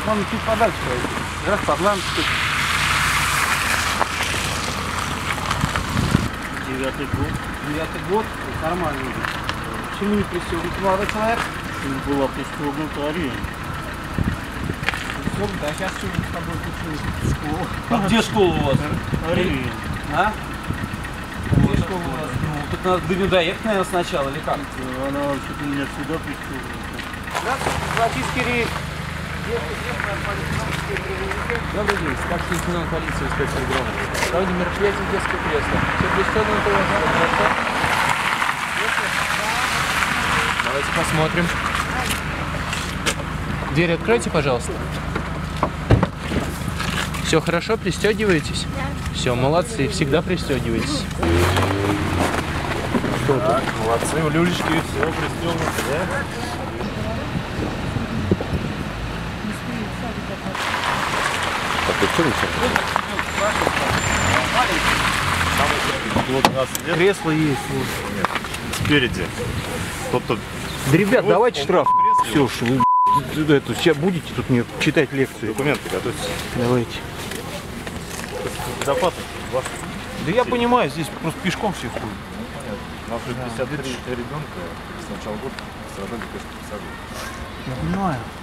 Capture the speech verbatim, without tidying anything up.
Он чуть подальше. Раз Атлантик. Девятый год. Девятый год. Нормально. Почему не пристегнут молодой человек? Была пристегнута Ария. Пристегнута, а сейчас что с тобой случилось? Школа. А где школа у вас? Ария. А? Где школа у вас? Ну, тут надо до нее доехать, наверное, сначала, или как? Она вообще-то меня всегда пристегнута. Здравствуйте, Золотийский рейс. Добрый день, старший лейтенант полиции, инспектор Громов. Проводим мероприятие в детское кресло. Все пристегнуто, хорошо? Давайте посмотрим. Дверь откройте, пожалуйста. Все хорошо, пристегиваетесь? Да. Все, молодцы, всегда пристегивайтесь. Так, молодцы, у Люлечки все пристегнуто, да? Вот у нас кресло есть. Вот. Нет. Спереди. Кто-то... Да, ребят, вот давайте штраф. Все, вот. что вы это, сейчас будете тут мне читать лекцию. Документы готовьте. Давайте. Безопасно. Да я понимаю, здесь просто пешком все ходят. У нас уже пятьдесят три ребенка с начала года страдали пешком. Я понимаю.